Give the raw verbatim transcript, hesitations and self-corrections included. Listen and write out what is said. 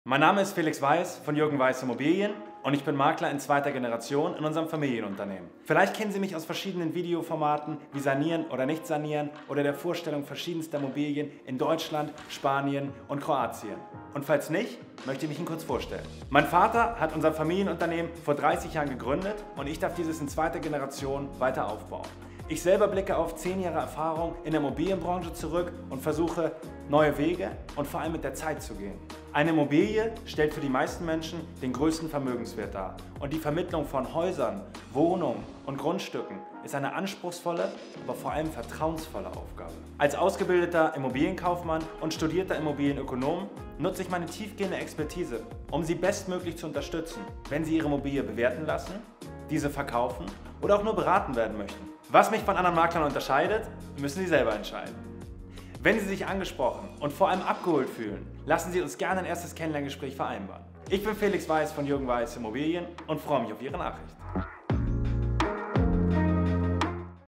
Mein Name ist Felix Weiß von Jürgen Weiß Immobilien und ich bin Makler in zweiter Generation in unserem Familienunternehmen. Vielleicht kennen Sie mich aus verschiedenen Videoformaten wie Sanieren oder nicht sanieren oder der Vorstellung verschiedenster Immobilien in Deutschland, Spanien und Kroatien. Und falls nicht, möchte ich mich Ihnen kurz vorstellen. Mein Vater hat unser Familienunternehmen vor dreißig Jahren gegründet und ich darf dieses in zweiter Generation weiter aufbauen. Ich selber blicke auf zehn Jahre Erfahrung in der Immobilienbranche zurück und versuche, neue Wege und vor allem mit der Zeit zu gehen. Eine Immobilie stellt für die meisten Menschen den größten Vermögenswert dar. Und die Vermittlung von Häusern, Wohnungen und Grundstücken ist eine anspruchsvolle, aber vor allem vertrauensvolle Aufgabe. Als ausgebildeter Immobilienkaufmann und studierter Immobilienökonom nutze ich meine tiefgehende Expertise, um Sie bestmöglich zu unterstützen, wenn Sie Ihre Immobilie bewerten lassen, diese verkaufen oder auch nur beraten werden möchten. Was mich von anderen Maklern unterscheidet, müssen Sie selber entscheiden. Wenn Sie sich angesprochen und vor allem abgeholt fühlen, lassen Sie uns gerne ein erstes Kennenlerngespräch vereinbaren. Ich bin Felix Weiß von Jürgen Weiß Immobilien und freue mich auf Ihre Nachricht.